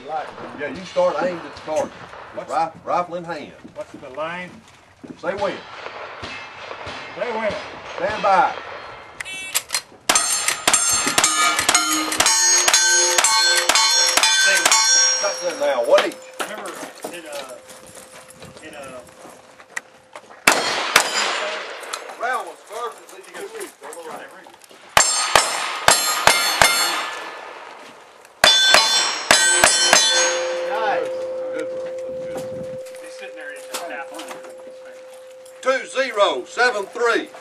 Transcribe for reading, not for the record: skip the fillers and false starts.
Yeah, you start aimed at the target. Rifle in hand. What's the line? Say when. Say when. Stand by. Shotgun now, one each. Remember, Round was first, at least you get two. Nice. Good. He's sitting there, he's just half on it. 2073.